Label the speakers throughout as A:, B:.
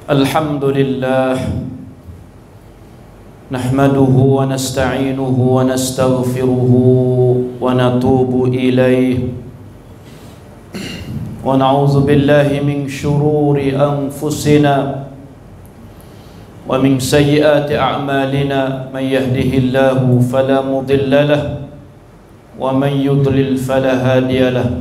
A: الحمد لله نحمده ونستعينه ونستغفره ونتوب إليه ونعوذ بالله من شرور أنفسنا ومن سيئات أعمالنا من يهده الله فلا مضل له ومن يضلل فلا هادي له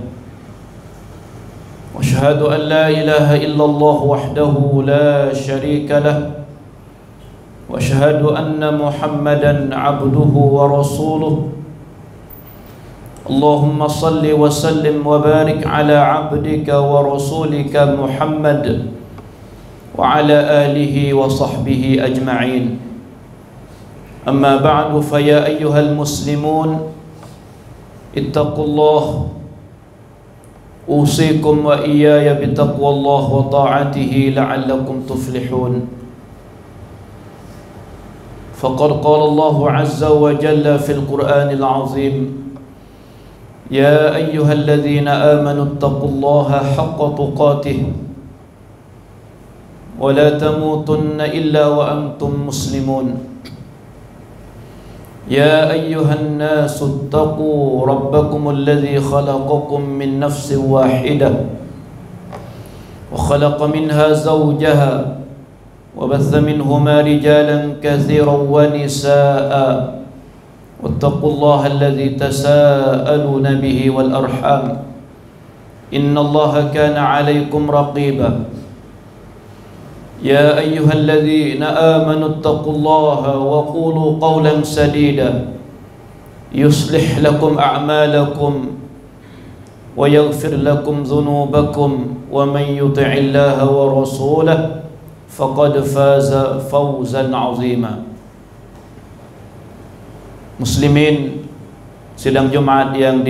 A: وأشهد أن لا إله إلا الله وحده لا شريك له وأشهد أن محمدا عبده ورسوله اللهم صل وسلم وبارك على عبدك ورسولك محمد وعلى آله وصحبه أجمعين أما بعد فيا أيها المسلمون اتقوا الله أوصيكم وإياي بتقوى الله وطاعته لعلكم تفلحون فقد قال الله عز وجل في القرآن العظيم يا أيها الذين آمنوا اتقوا الله حق تقاته ولا تموتن إلا وأنتم مسلمون يا أيها الناس اتقوا ربكم الذي خلقكم من نفس واحدة وخلق منها زوجها وبث منهما رجالا كثيرا ونساء واتقوا الله الذي تساءلون به والأرحام إن الله كان عليكم رقيبا يا أيها الذين آمنوا اتقوا الله وقولوا قولا سديدا يصلح لكم أعمالكم ويغفر لكم ذنوبكم ومن يطع الله ورسوله فقد فاز فوزا عظيما. Muslimin sidang Jumat yang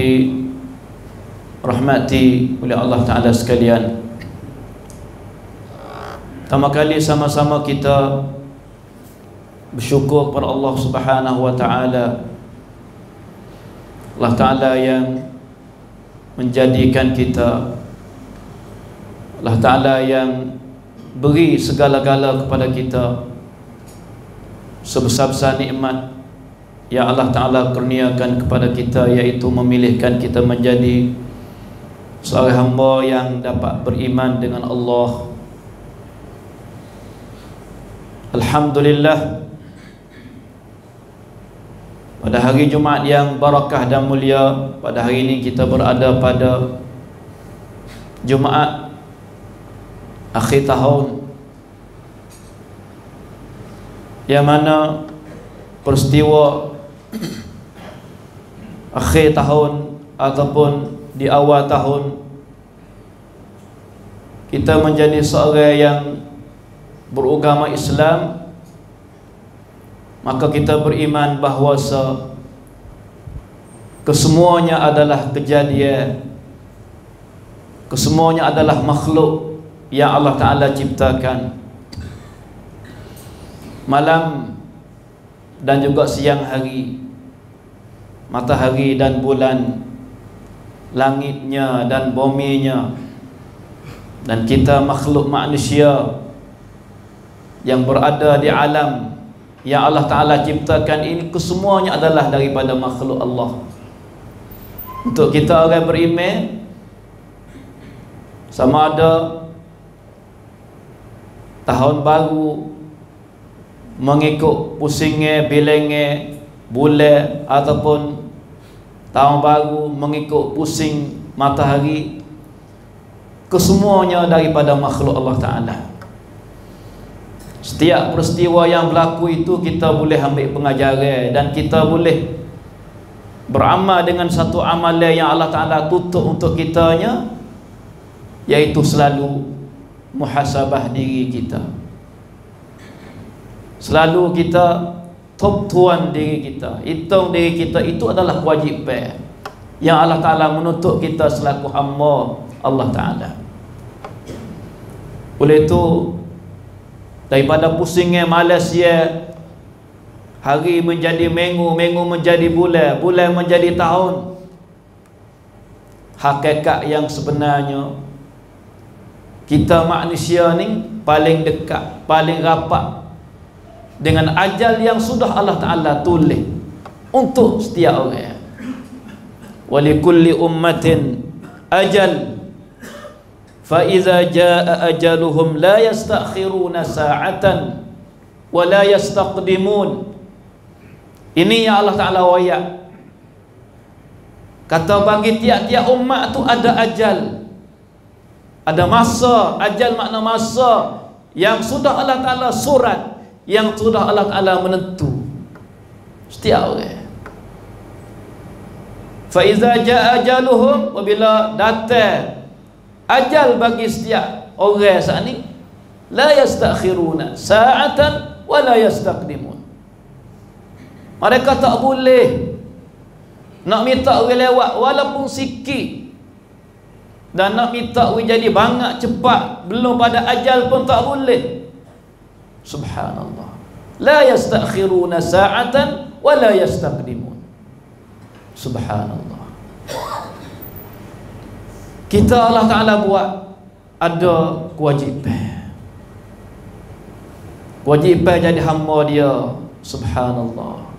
A: dirahmati oleh Allah Ta'ala sekalian, pertama kali sama-sama kita bersyukur kepada Allah Subhanahu wa Ta'ala. Allah Ta'ala yang menjadikan kita, Allah Ta'ala yang beri segala-gala kepada kita, sebesar-besar nikmat yang Allah Ta'ala kurniakan kepada kita, yaitu memilihkan kita menjadi seorang hamba yang dapat beriman dengan Allah. Alhamdulillah, pada hari Jumaat yang barakah dan mulia, pada hari ini kita berada pada Jumaat akhir tahun, yang mana peristiwa akhir tahun ataupun di awal tahun kita menjadi seorang yang beragama Islam, maka kita beriman bahawa kesemuanya adalah kejadian, kesemuanya adalah makhluk yang Allah Ta'ala ciptakan. Malam dan juga siang hari, matahari dan bulan, langitnya dan buminya, dan kita makhluk manusia yang berada di alam yang Allah Ta'ala ciptakan ini, kesemuanya adalah daripada makhluk Allah. Untuk kita orang beriman, sama ada tahun baru mengikut pusingnya bilangnya bulan, ataupun tahun baru mengikut pusing matahari, kesemuanya daripada makhluk Allah Ta'ala. Setiap peristiwa yang berlaku itu kita boleh ambil pengajaran, dan kita boleh beramal dengan satu amalan yang Allah Ta'ala tutup untuk kitanya, yaitu selalu muhasabah diri kita. Selalu kita top tuan diri kita, hitung diri kita. Itu adalah kewajipan yang Allah Ta'ala menuntut kita selaku hamba Allah Ta'ala. Oleh itu, daripada pusingnya malasnya, hari menjadi minggu, minggu menjadi bulan, bulan menjadi tahun, hakikat yang sebenarnya kita manusia ni paling dekat, paling rapat dengan ajal yang sudah Allah Ta'ala tulis untuk setiap orang. Walikulli ummatin ajal, fa iza jaa ajaluhum la yastakhiruna sa'atan wa la yastaqdimun. Ini yang Allah Ta'ala wayak, kata bagi tiap-tiap umat tu ada ajal, ada masa. Ajal makna masa yang sudah Allah Ta'ala surat, yang sudah Allah Ta'ala menentu setiap orang. Fa iza jaa ajaluhum, apabila datang ajal bagi setiap orang saat ni, la yastakhiruna sa'atan wa la yastaqdimun. Mereka tak boleh nak minta orang lewat walaupun sikit, dan nak minta orang jadi banyak cepat belum pada ajal pun tak boleh. Subhanallah. La yastakhiruna sa'atan wa la yastaqdimun. Subhanallah. Kita Allah Ta'ala buat ada kewajipan. Kewajipan jadi hamba dia. Subhanallah.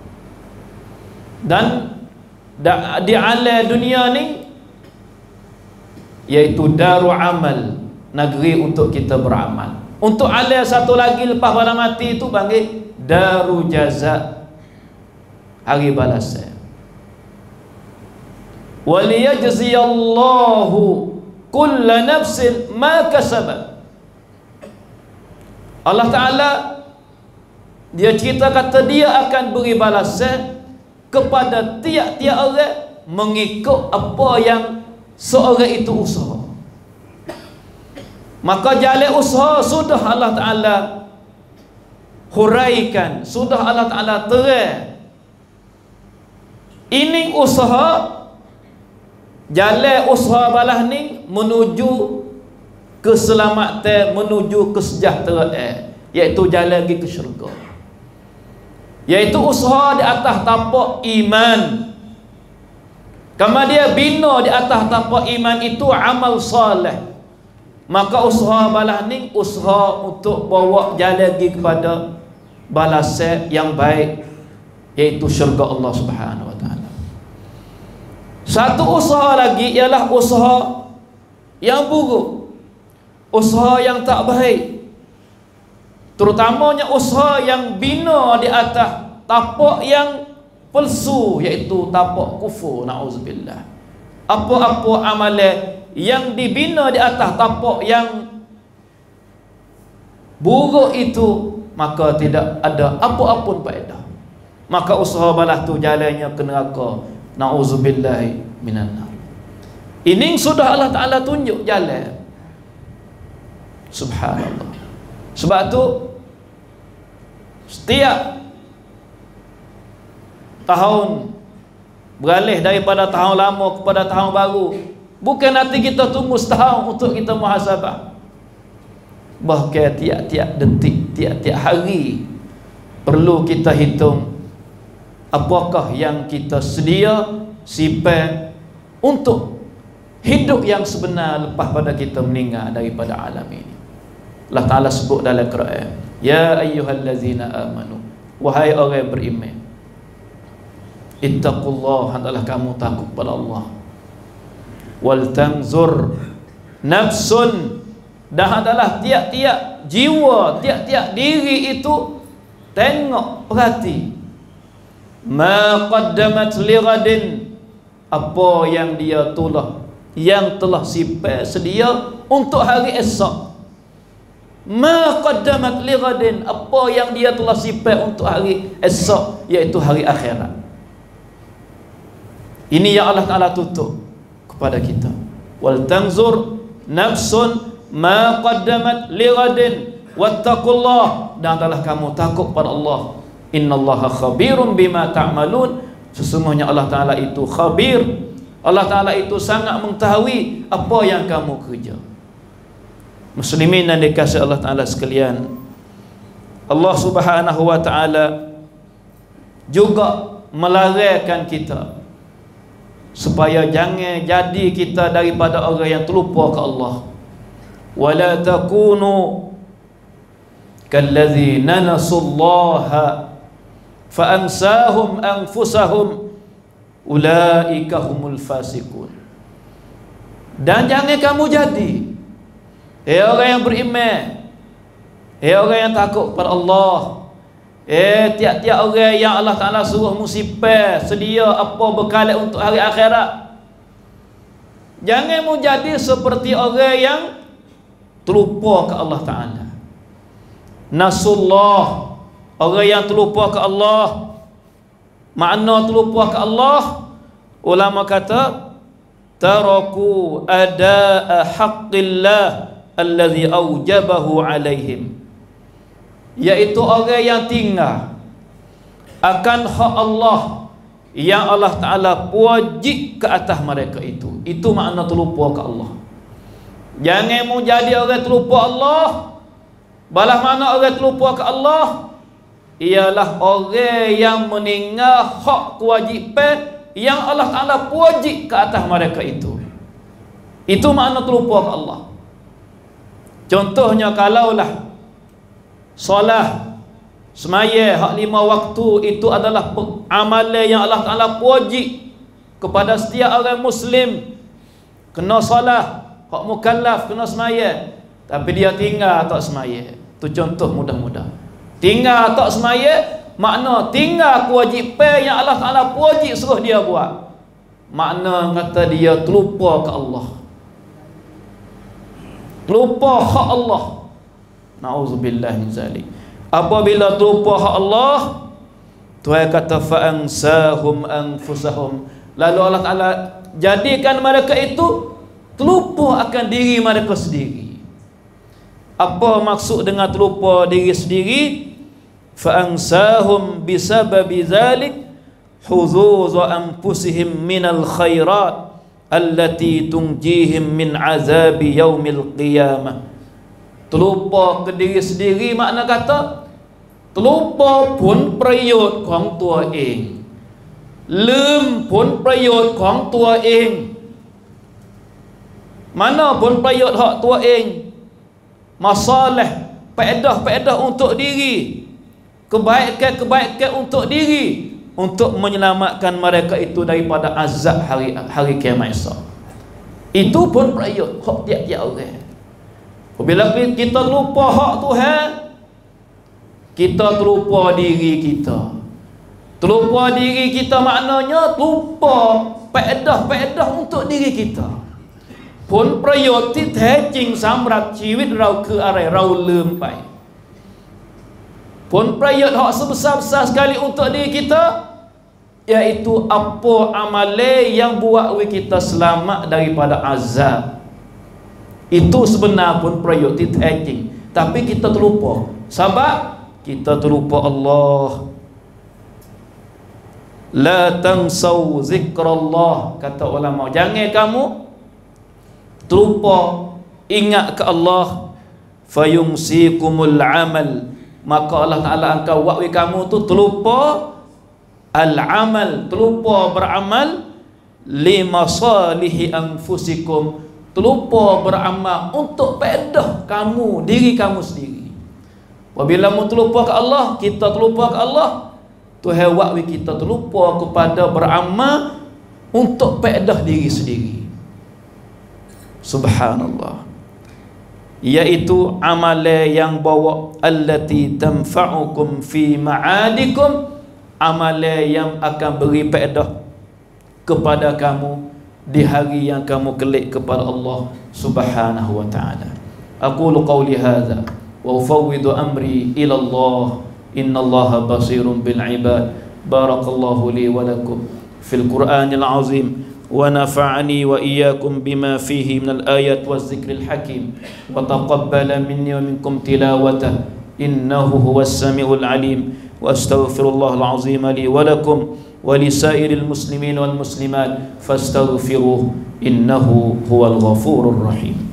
A: Dan di alam dunia ni, iaitu daru amal, negeri untuk kita beramal. Untuk alam satu lagi lepas pada mati itu panggil daru jaza, hari balasan. Waliyajziyallahu kulla nafsin ma kasabat. Allah Ta'ala dia cerita kata dia akan beri balasan kepada tiap-tiap orang mengikut apa yang seorang itu usaha. Maka jalan usaha sudah Allah Ta'ala huraikan, sudah Allah Ta'ala terang. Ini usaha, jalan usaha balas ni menuju keselamatan, menuju kesejahteraan, iaitu jalan pergi ke syurga, iaitu usaha di atas tapak iman. Kama dia bina di atas tapak iman itu amal soleh, maka usaha balas ni usaha untuk bawa jalan pergi kepada balasan yang baik, iaitu syurga Allah Subhanahu wa Ta'ala. Satu usaha lagi ialah usaha yang buruk, usaha yang tak baik, terutamanya usaha yang bina di atas tapak yang palsu, iaitu tapak kufur. Na'udzubillah. Apa-apa amalan yang dibina di atas tapak yang buruk itu, maka tidak ada apa-apa faedah. Maka usaha balas tu jalannya ke neraka. Na'udzubillahi minan nar. Ini sudah Allah Ta'ala tunjuk jalan. Subhanallah. Sebab tu setiap tahun beralih daripada tahun lama kepada tahun baru, bukan nanti kita tunggu setahun untuk kita muhasabah. Bahkan tiap-tiap detik, tiap-tiap hari perlu kita hitung apakah yang kita sedia simpan untuk hidup yang sebenar lepas pada kita meninggal daripada alam ini. Allah Ta'ala sebut dalam Quran, ya ayyuhallazina amanu, wahai orang yang beriman, ittaqullah, hendaklah kamu takut pada Allah, wal tanzur nafsun, dan adalah tiap-tiap jiwa, tiap-tiap diri itu tengok, perhati, ma qaddamat lighadin, apa yang dia tulah, yang telah simpan sedia untuk hari esok. Ma qaddamat lighadin, apa yang dia telah simpan untuk hari esok, iaitu hari akhirat. Ini yang Allah Ta'ala tutup kepada kita. Wal tanzur nafsun ma qaddamat lighadin wattaqullah, dan adalah kamu takut pada Allah. Innallaha khabirun bima ta'malun, sesungguhnya Allah Ta'ala itu khabir, Allah Ta'ala itu sangat mengetahui apa yang kamu kerja. Muslimin dan dikasihi Allah Ta'ala sekalian, Allah Subhanahu wa Ta'ala juga melarangkan kita supaya jangan jadi kita daripada orang yang terlupa ke Allah. wala takunu kalladzina nasullaha fa ansahum anfusahum ulaika humul fasiqun. Dan jangan kamu jadi orang yang beriman, orang yang takut kepada Allah, tiap-tiap orang yang Allah Ta'ala suruh musibah, sedia apa bekalan untuk hari akhirat. Jangan mu jadi seperti orang yang terlupa ke Allah Ta'ala. Nasullah, orang yang terlupa ke Allah. Makna terlupa ke Allah, ulama kata taraku adaa haqqillah alladhi aujabahu alaihim, yaitu orang yang tinggal akan hak Allah yang Allah Ta'ala wajib ke atas mereka itu. Itu makna terlupa ke Allah. Jangan mu jadi orang terlupa Allah. Balas mana orang terlupa ke Allah? Ialah orang yang meninggal hak kewajipan yang Allah Ta'ala wajib ke atas mereka itu. Itu makna terlupa ke Allah. Contohnya kalaulah solat semaya hak 5 waktu itu adalah amalan yang Allah Ta'ala wajib kepada setiap orang Muslim. Kena solat, hak mukallaf kena semaya, tapi dia tinggal tak semaya. Itu contoh mudah-mudah. Tinggal tak semaya, makna tinggal kewajipan yang Allah Ta'ala wajib suruh dia buat. Makna kata dia terlupa ke Allah, terlupa hak Allah. Na'udzubillah min zalik. Apabila terlupa hak Allah, Tuhan kata fa'ansahum anfusahum, lalu Allah Ta'ala jadikan mereka itu terlupa akan diri mereka sendiri. Apa maksud dengan terlupa diri sendiri? Fa'ansahum bisababi zalik huzuz anfusihim minal khairat allati tunjihim min azabi yaumil qiyamah. Terlupa ke diri sendiri makna kata terlupa pun prayotของตัวเอง ลืมผลประโยชน์ของตัวเอง mana ผลประโยชน์hak ตัวเอง masalah faedah untuk diri, kebaikan untuk diri, untuk menyelamatkan mereka itu daripada azab hari kiamat esok. Itu pun prayot hak tiap-tiap orang. Bila kita lupa hak Tuhan, kita terlupa diri kita. Terlupa diri kita maknanya lupa faedah untuk diri kita. ผลประโยชน์ที่แท้จริงสำหรับชีวิตเราคืออะไรเราลืมไป ผลประโยชน์hak sebesar-besar sekali untuk diri kita, yaitu apa amalan yang buat kita selamat daripada azab. Itu sebenar pun prayotที่แท้จริง tapi kita terlupa. Sebab kita terlupa Allah. La tansau zikrallah, kata ulama, jangan kamu terlupa ingat ke Allah. Fayumsikumul amal, maka Allah Ta'ala akan buat kamu tu terlupa al-amal, terlupa beramal, limasalihi anfusikum, terlupa beramal untuk faedah kamu, diri kamu sendiri. Apabila mu terlupa ke Allah, kita terlupa ke Allah, Tuhan buat kita terlupa kepada beramal untuk faedah diri sendiri. Subhanallah. Yaitu amalan yang bawa allati tanfa'ukum fi ma'adikum, amalan yang akan beri faedah kepada kamu di hari yang kamu kelak kepada Allah Subhanahu wa ta'ala. Aqulu qawli hadza wa ufawwidu amri ila Allah, innallaha basirun bil ibad. Barakallahu li wa lakum fil Qur'anil azim, ونفعني وإياكم بما فيه من الآيات والذكر الحكيم، وتقبل مني ومنكم تلاوته إنه هو السميع العليم. وأستغفر الله العظيم لي ولكم ولسائر المسلمين والمسلمات فاستغفروه إنه هو الغفور الرحيم.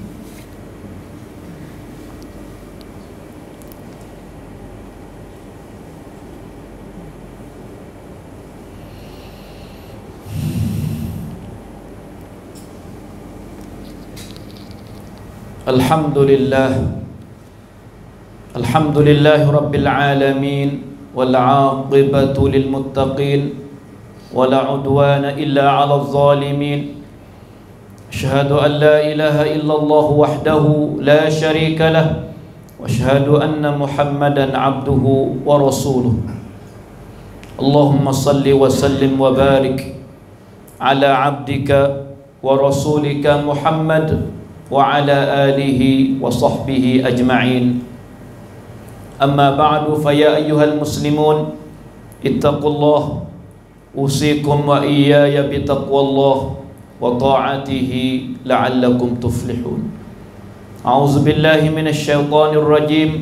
A: Alhamdulillah, Alhamdulillahi Rabbil Alamin, wal aqibatu lil muttaqin, wala udwana illa 'alal zalimin. Asyhadu an la ilaha illallah wahdahu la syarika lah, wa asyhadu anna Muhammadan 'abduhu wa rasuluh. Allahumma salli wa sallim wa barik ala 'abdika wa rasulika Muhammad wa ala alihi wa sahbihi ajma'in. Amma ba'du, fa ya ayyuhal muslimun ittaqullah, usikum wa iyaya bitaqwallah wa ta'atihi la'allakum tuflihun. A'udzu billahi minasy syaithanir rajim.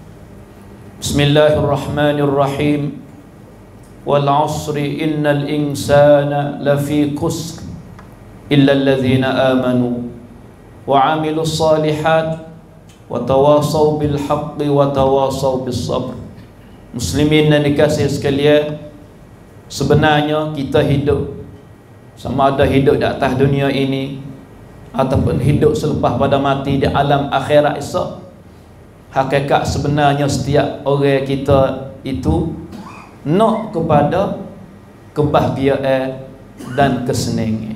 A: Bismillahirrahmanirrahim. Wal 'asri innal insana lafi khusr illa alladhina amanu wa 'amilus shalihat wa tawasaw bil haqqi wa tawasaw bis sabr. Muslimin dan dikasihi sekalian, sebenarnya kita hidup, sama ada hidup di atas dunia ini ataupun hidup selepas pada mati di alam akhirat esok, hakikat sebenarnya setiap orang kita itu nak kepada kebahagiaan dan kesenangan.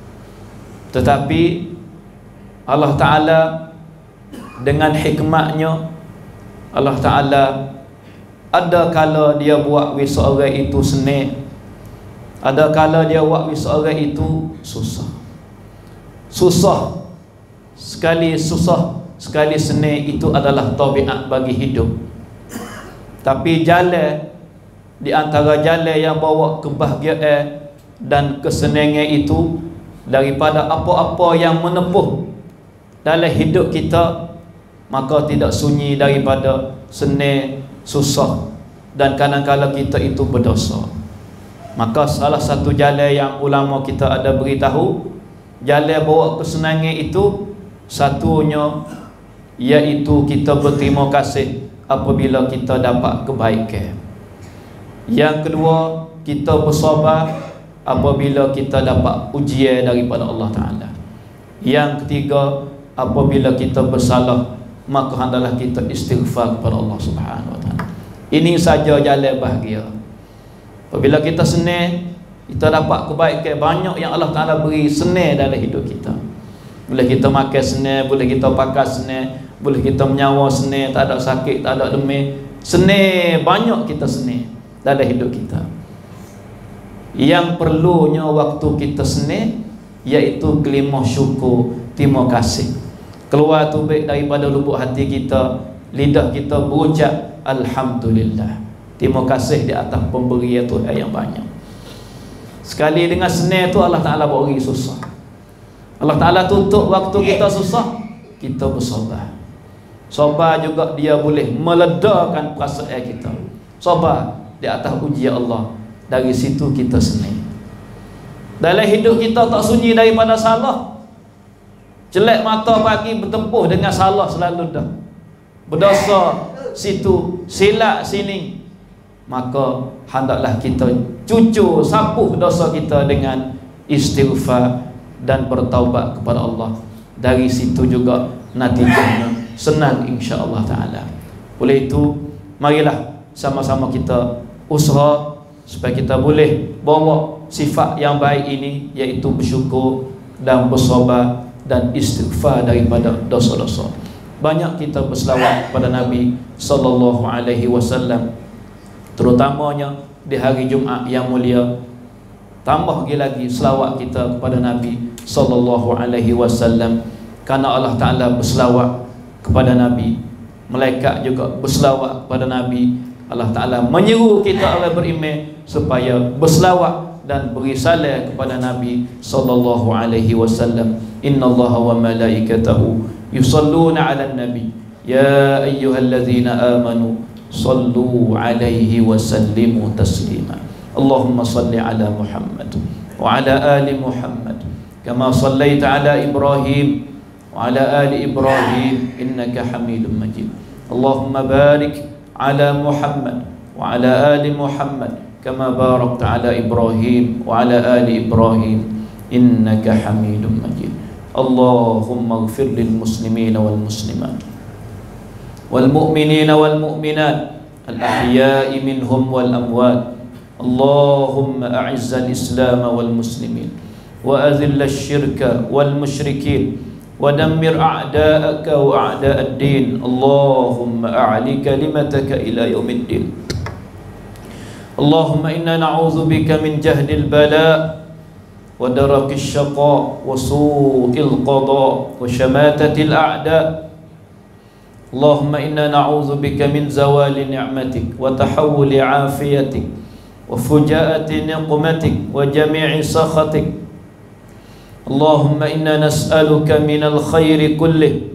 A: Tetapi Allah Ta'ala dengan hikmatnya, Allah Ta'ala ada kala dia buat seorang itu senang, ada kala dia buat seorang itu susah. Susah sekali, susah sekali senang, itu adalah tabiat bagi hidup. Tapi jalan di antara jalan yang bawa kebahagiaan dan kesenangan itu, daripada apa-apa yang menempuh dalam hidup kita, maka tidak sunyi daripada senang, susah, dan kadang-kadang kita itu berdosa. Maka salah satu jalan yang ulama kita ada beritahu, jalan bawa kesenangan itu, satunya iaitu kita berterima kasih apabila kita dapat kebaikan. Yang kedua, kita bersabar apabila kita dapat ujian daripada Allah Ta'ala. Yang ketiga, apabila kita bersalah, maka hendaklah kita istighfar kepada Allah Subhanahu wa Ta'ala. Ini saja jalan bahagia. Apabila kita senang, kita dapat kebaikan banyak yang Allah Ta'ala beri senang dalam hidup kita. Boleh kita makan senang, boleh kita pakai senang, boleh kita menyawa senang, tak ada sakit, tak ada demam. Senang, banyak kita senang dalam hidup kita. Yang perlunya waktu kita senang, iaitu kelimah syukur, terima kasih. Keluar tu baik daripada lubuk hati kita, lidah kita berucap alhamdulillah, terima kasih di atas pemberian Tuhan yang banyak. Sekali dengan senang tu Allah Ta'ala beri susah. Allah Ta'ala tutup waktu kita susah, kita bersabar. Sabar juga dia boleh meledakan perasaan kita. Sabar di atas ujian Allah, dari situ kita senang. Dalam hidup kita tak sunyi daripada salah. Jelek mata pagi bertempuh dengan salah selalu dah. Berdosa situ, silap sini. Maka hendaklah kita cucur sapuh dosa kita dengan istighfar dan bertaubat kepada Allah. Dari situ juga natijahnya senang insya-Allah Ta'ala. Oleh itu, marilah sama-sama kita usaha supaya kita boleh bawa sifat yang baik ini, iaitu bersyukur dan bersabar dan istighfar daripada dosa-dosa. Banyak kita berselawat kepada Nabi sallallahu alaihi wasallam, terutamanya di hari Jumaat yang mulia. Tambah lagi selawat kita kepada Nabi sallallahu alaihi wasallam, karena Allah Ta'ala berselawat kepada Nabi, malaikat juga berselawat kepada Nabi. Allah Ta'ala menyeru kita orang beriman supaya berselawat dan beri salam kepada Nabi sallallahu alaihi wasallam. Innallaha wa malaikatahu yusalluna 'alan nabi ya ayyuhalladzina amanu sallu 'alaihi wa sallimu taslima. Allahumma salli 'ala Muhammad wa 'ala ali Muhammad kama sallaita 'ala Ibrahim wa 'ala ali Ibrahim innaka Hamidum Majid. Allahumma barik 'ala Muhammad wa 'ala ali Muhammad kama barakta 'ala Ibrahim wa 'ala ali Ibrahim innaka Hamidum Majid. Allahumma ighfir lil muslimina wal muslimat wal mu'minina wal mu'minat al ahya'i minhum wal amwat. Allahumma a'izzal islam wal muslimin wa adhillal syirka wal musyrikin wa dammir a'da'aka wa a'da'ad din. Allahumma a'li kalimataka ila yaumiddin. Allahumma inna na'udzu bika min jahdil bala wa darakis syaqa wa su'il qada wa syamatatil a'da. Allahumma inna na'udzu bika min zawali ni'matik wa tahawuli 'afiyatik wa fujaati niqmatik wa jami'i sakhatik. Allahumma inna nas'aluka minal khairi kullih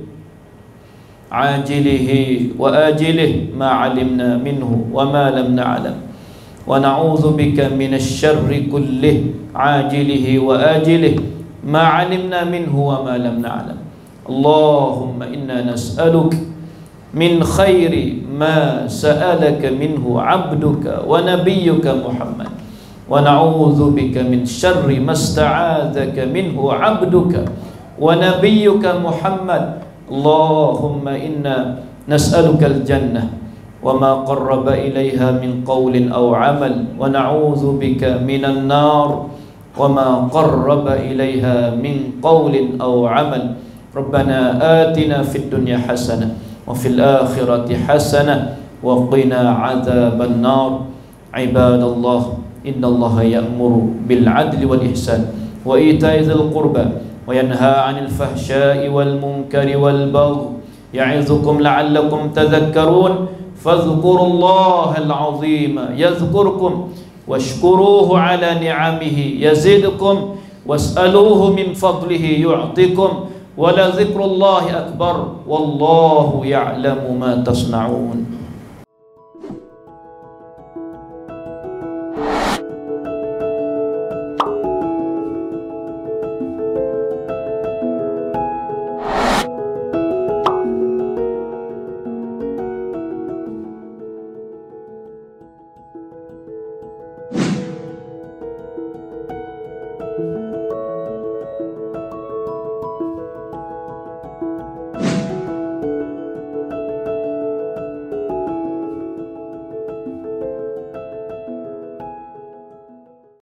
A: ajilihi wa ajilihi ma 'alimna minhu wa ma lam na'lam wa na'udzu bika minasy syarri kullih ajilihi wa ajilihi ma 'alimna minhu wa ma lam na'lam. Allahumma inna nas'aluka min khairi ma sa'alaka minhu 'abduka wa nabiyyuka Muhammad wa na'udzu bika min syarri masta'adzaka minhu 'abduka wa nabiyyuka Muhammad. Allahumma inna nas'aluka al-jannah wa ma qarraba ilaiha min qawlin aw 'amal wa na'udzu bika minan nar wa ma qarraba ilaiha min qawlin aw 'amal. Rabbana atina fid dunya hasanah wa fil akhirati hasanah wa qina adzaban nar. Ibadallah, innallaha ya'muru bil 'adli wal ihsan wa ita'i dzil qurba wa yanha 'anil fahsya'i wal munkari wal baghi ya'idzukum la'allakum tadhakkarun. Fadhkurullahal 'azima yadhkurkum washkuruhu 'ala ni'amihi yazidkum was'aluhu min fadlihi yu'tikum wa la dzikrullahi akbar wallahu ya'lamu ma tasna'un.